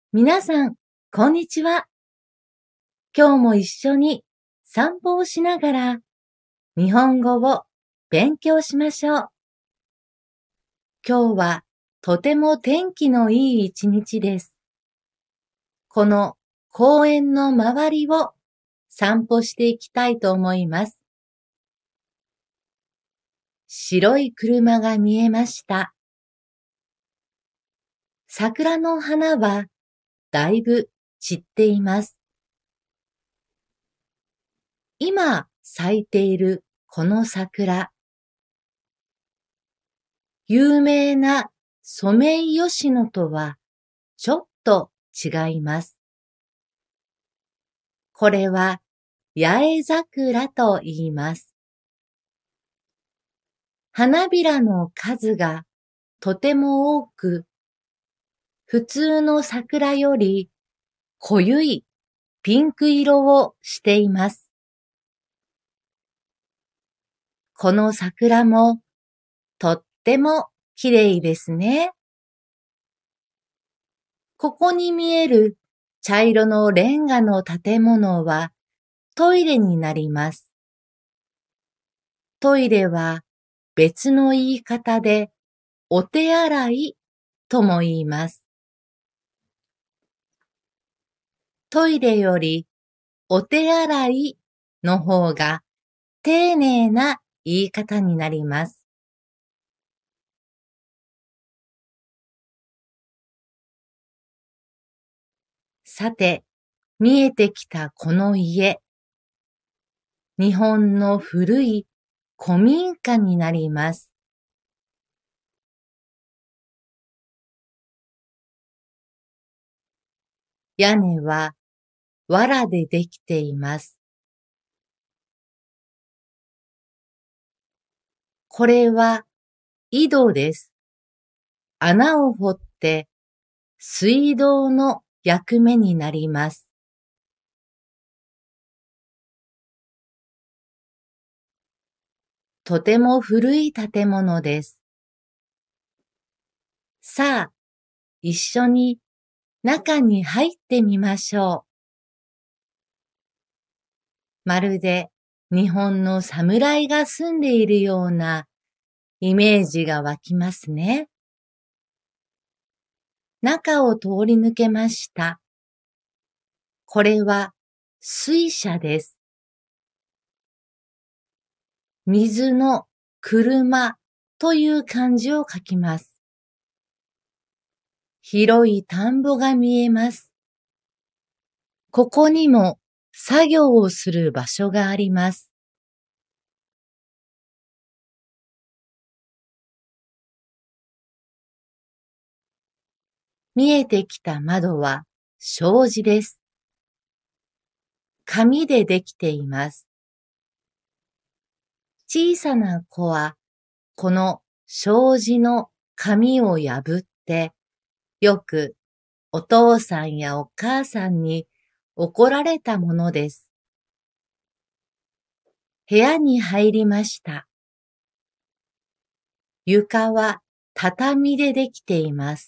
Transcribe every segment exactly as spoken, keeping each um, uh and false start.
皆さん、こんにちは。今日も一緒に散歩をしながら日本語を勉強しましょう。今日はとても天気のいい一日です。この公園の周りを散歩していきたいと思います。白い車が見えました。桜の花はだいぶ散っています。今咲いているこの桜、有名なソメイヨシノとはちょっと違います。これは八重桜と言います。花びらの数がとても多く、普通の桜より濃ゆいピンク色をしています。この桜もとってもきれいですね。ここに見える茶色のレンガの建物はトイレになります。トイレは別の言い方でお手洗いとも言います。トイレよりお手洗いの方が丁寧な言い方になります。さて、見えてきたこの家、日本の古い古民家になります。屋根は藁でできています。これは井戸です。穴を掘って水道の役目になります。とても古い建物です。さあ、一緒に中に入ってみましょう。まるで日本の侍が住んでいるようなイメージが湧きますね。中を通り抜けました。これは水車です。水の車という漢字を書きます。広い田んぼが見えます。ここにも作業をする場所があります。見えてきた窓は障子です。紙でできています。小さな子はこの障子の紙を破ってよくお父さんやお母さんに怒られたものです。部屋に入りました。床は畳でできています。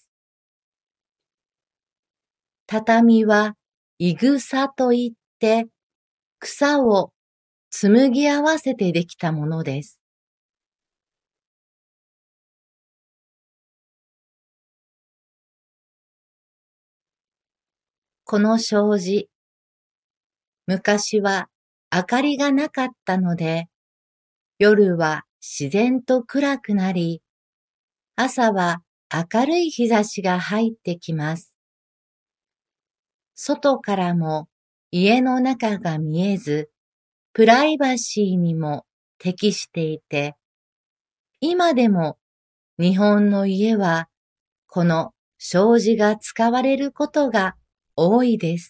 畳はいぐさといって草を紡ぎ合わせてできたものです。この障子、昔は明かりがなかったので、夜は自然と暗くなり、朝は明るい日差しが入ってきます。外からも家の中が見えず、プライバシーにも適していて、今でも日本の家はこの障子が使われることが多いです。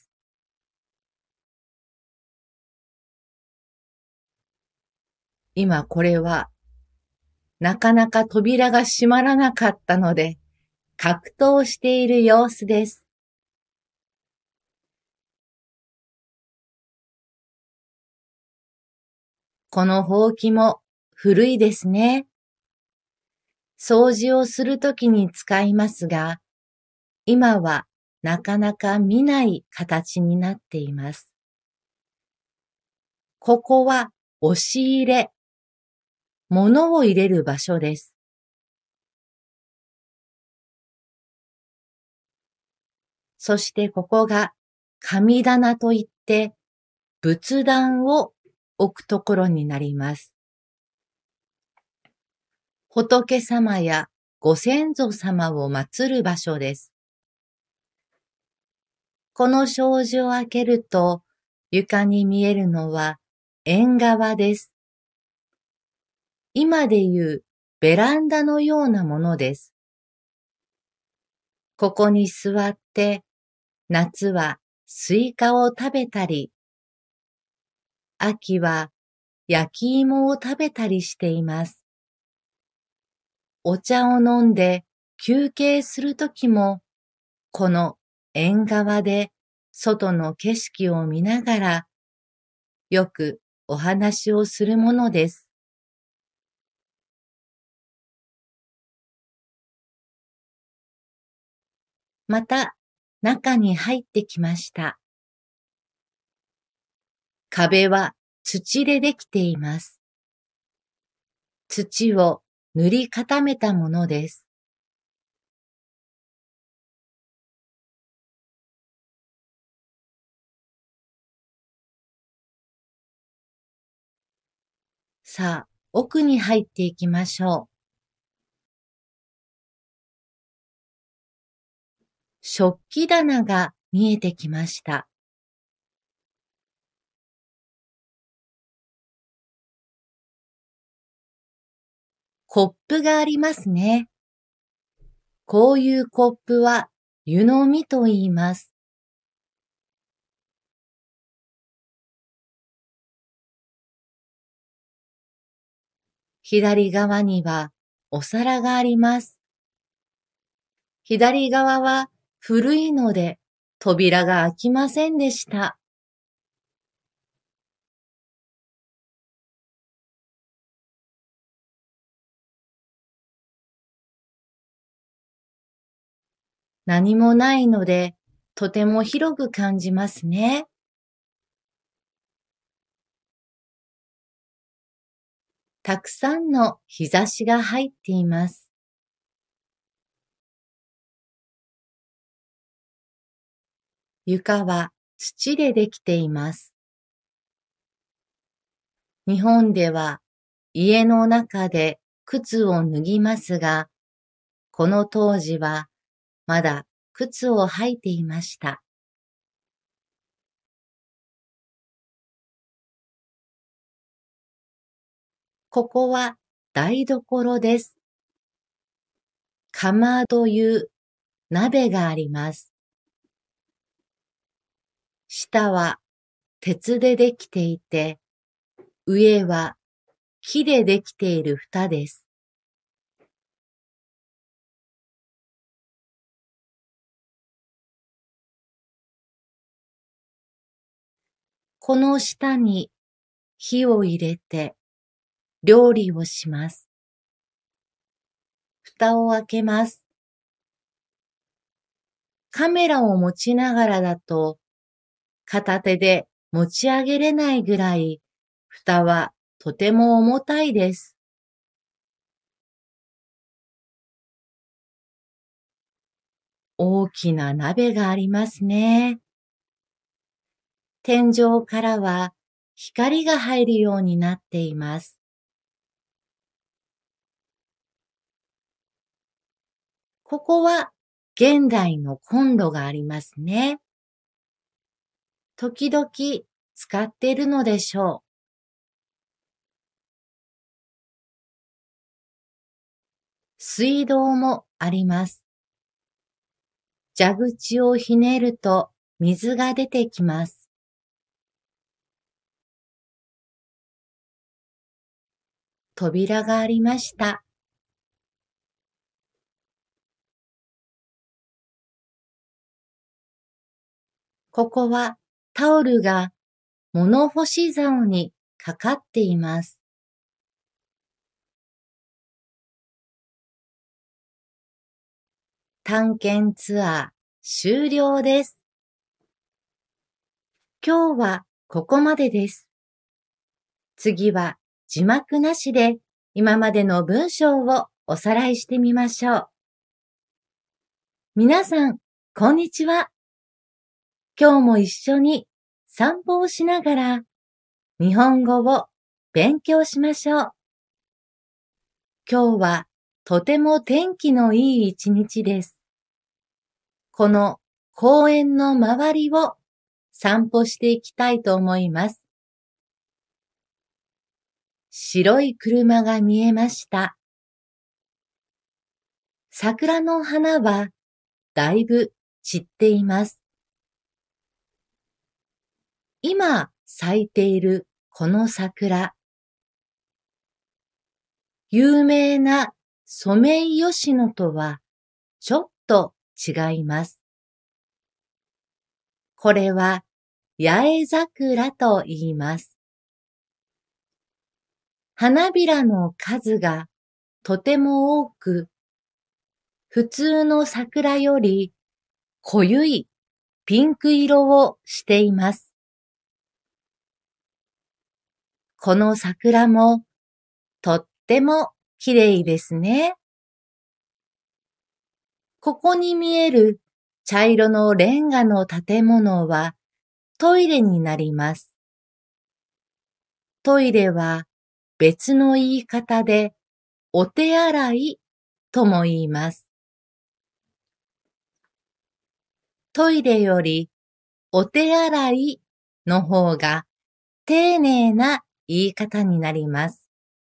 今これはなかなか扉が閉まらなかったので格闘している様子です。このほうきも古いですね。掃除をするときに使いますが、今はなかなか見ない形になっています。ここは押し入れ、物を入れる場所です。そしてここが神棚といって仏壇を置くところになります。仏様やご先祖様を祀る場所です。この障子を開けると床に見えるのはえんがわです。今でいうベランダのようなものです。ここに座って夏はスイカを食べたり、秋は焼き芋を食べたりしています。お茶を飲んで休憩するときも、この縁側で外の景色を見ながら、よくお話をするものです。また中に入ってきました。壁は土でできています。土を塗り固めたものです。さあ、奥に入っていきましょう。食器棚が見えてきました。コップがありますね。こういうコップは湯飲みと言います。左側にはお皿があります。左側は古いので扉が開きませんでした。何もないのでとても広く感じますね。たくさんの日差しが入っています。床は土でできています。日本では家の中で靴を脱ぎますが、この当時はまだ靴を履いていました。ここは台所です。かまど湯、鍋があります。下は鉄でできていて、上は木でできている蓋です。この下に火を入れて料理をします。蓋を開けます。カメラを持ちながらだと片手で持ち上げれないぐらい蓋はとても重たいです。大きな鍋がありますね。天井からは光が入るようになっています。ここは現代のコンロがありますね。時々使っているのでしょう。水道もあります。蛇口をひねると水が出てきます。扉がありました。ここはタオルが物干し竿にかかっています。探検ツアー終了です。今日はここまでです。次は字幕なしで今までの文章をおさらいしてみましょう。皆さん、こんにちは。今日も一緒に散歩をしながら日本語を勉強しましょう。今日はとても天気のいい一日です。この公園の周りを散歩していきたいと思います。白い車が見えました。桜の花はだいぶ散っています。今咲いているこの桜。有名なソメイヨシノとはちょっと違います。これは八重桜と言います。花びらの数がとても多く、普通の桜より濃ゆいピンク色をしています。この桜もとっても綺麗ですね。ここに見える茶色のレンガの建物はトイレになります。トイレは別の言い方でお手洗いとも言います。トイレよりお手洗いの方が丁寧な言い方になります。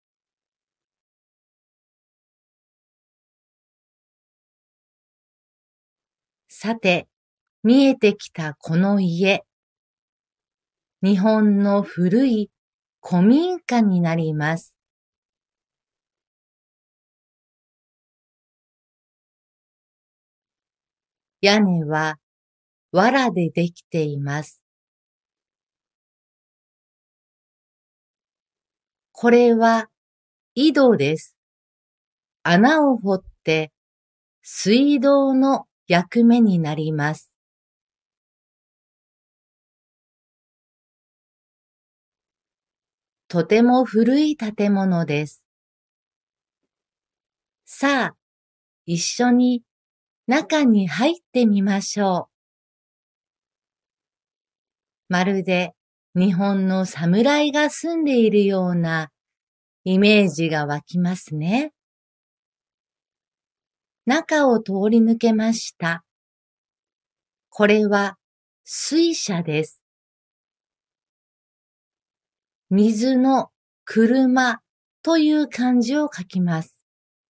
さて、見えてきたこの家。日本の古い古民家になります。屋根は藁でできています。これは井戸です。穴を掘って水道の役目になります。とても古い建物です。さあ、一緒に中に入ってみましょう。まるで日本の侍が住んでいるようなイメージが湧きますね。中を通り抜けました。これは水車です。水の車という漢字を書きます。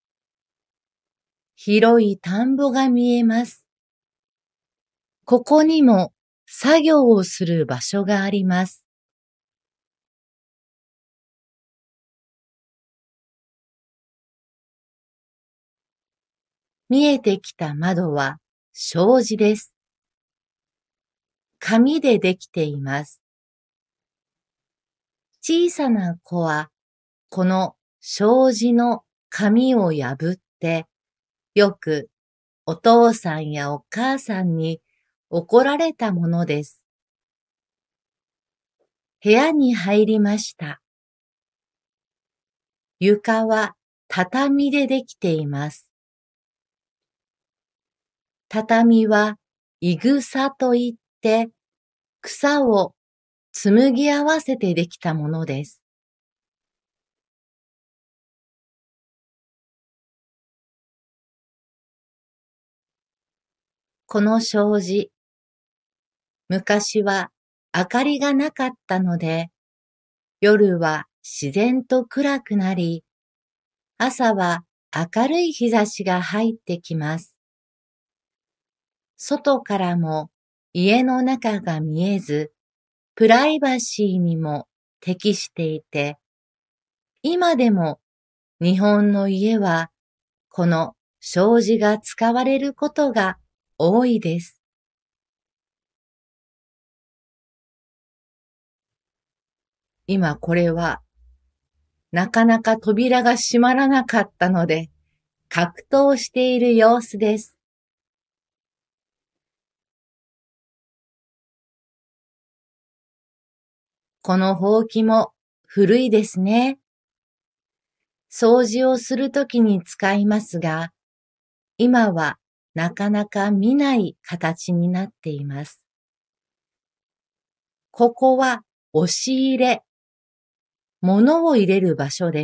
広い田んぼが見えます。ここにも作業をする場所があります。見えてきた窓は障子です。紙でできています。小さな子はこの障子の紙を破ってよくお父さんやお母さんに怒られたものです。部屋に入りました。床は畳でできています。畳はいぐさといって草を紡ぎ合わせてできたものです。この障子、昔は明かりがなかったので、夜は自然と暗くなり、朝は明るい日差しが入ってきます。外からも家の中が見えず、プライバシーにも適していて、今でも日本の家はこの障子が使われることが多いです。今これはなかなか扉が閉まらなかったので格闘している様子です。 このほうきも古いですね。掃除をするときに使いますが、今はなかなか見ない形になっています。ここは押し入れ、物を入れる場所です。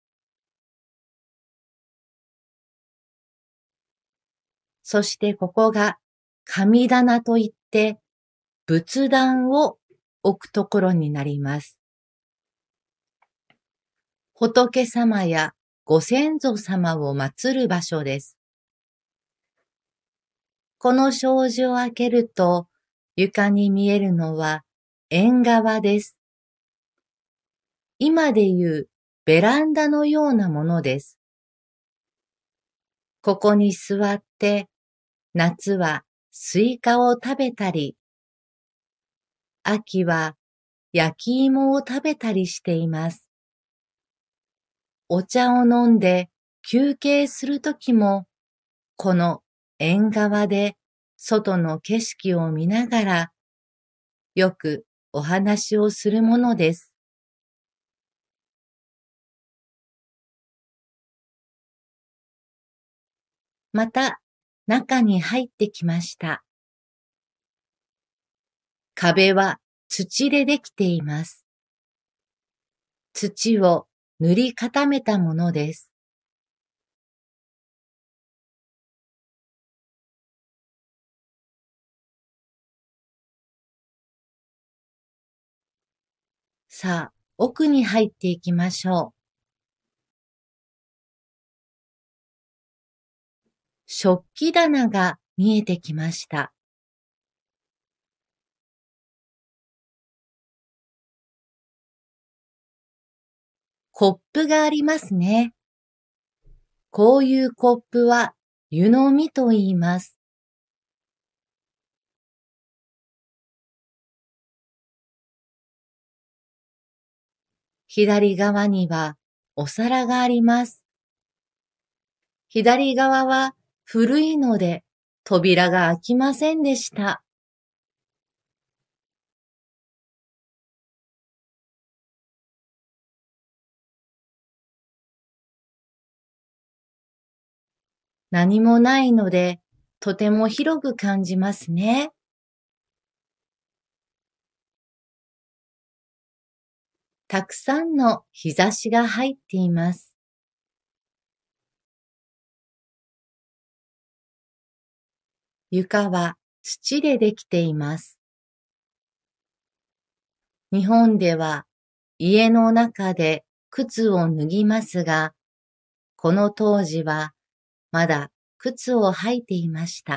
そしてここが神棚といって仏壇を置くところになります。仏様やご先祖様を祀る場所です。この障子を開けると床に見えるのはえんがわです。今でいうベランダのようなものです。ここに座って夏はスイカを食べたり、秋は焼き芋を食べたりしています。お茶を飲んで休憩するときも、この縁側で外の景色を見ながら、よくお話をするものです。また中に入ってきました。壁は土でできています。土を塗り固めたものです。さあ、奥に入っていきましょう。食器棚が見えてきました。コップがありますね。こういうコップは湯飲みと言います。左側にはお皿があります。左側は古いので扉が開きませんでした。何もないのでとても広く感じますね。たくさんの日差しが入っています。床は土でできています。日本では家の中で靴を脱ぎますが、この当時はまだ靴を履いていました。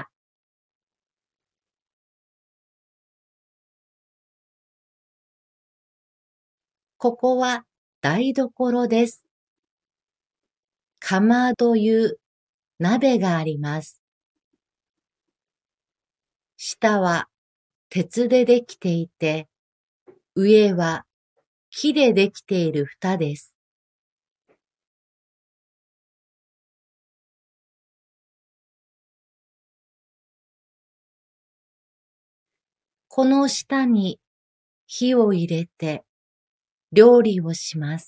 ここは台所です。釜という鍋があります。下は鉄でできていて、上は木でできている蓋です。この下に火を入れて料理をします。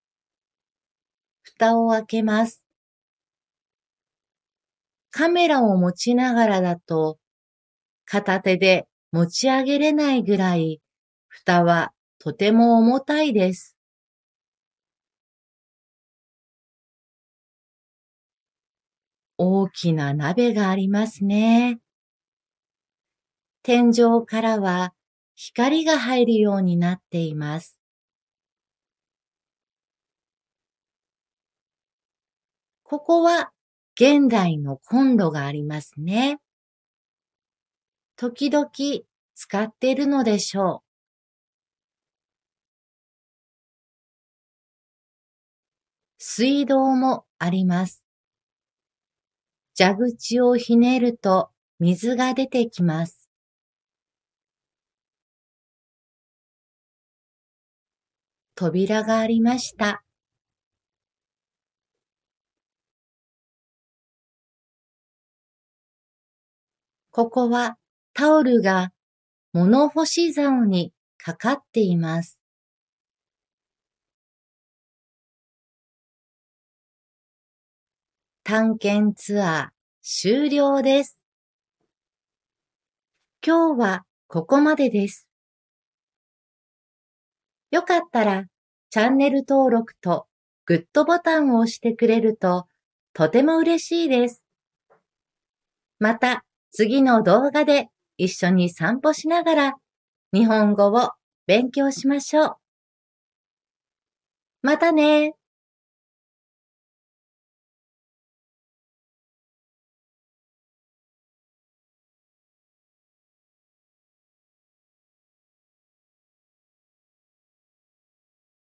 蓋を開けます。カメラを持ちながらだと片手で持ち上げれないぐらい蓋はとても重たいです。大きな鍋がありますね。天井からは光が入るようになっています。ここは現代のコンロがありますね。時々使っているのでしょう。水道もあります。蛇口をひねると水が出てきます。扉がありました。ここはタオルが物干し竿に測っています。探検ツアー終了です。今日はここまでです。よかったらチャンネル登録とグッドボタンを押してくれるととても嬉しいです。また次の動画で一緒に散歩しながら日本語を勉強しましょう。またね。